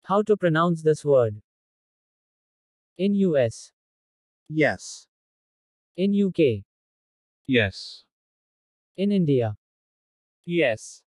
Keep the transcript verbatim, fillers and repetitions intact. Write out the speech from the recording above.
How to pronounce this word? In U S. Yes. In U K. Yes. In India. Yes.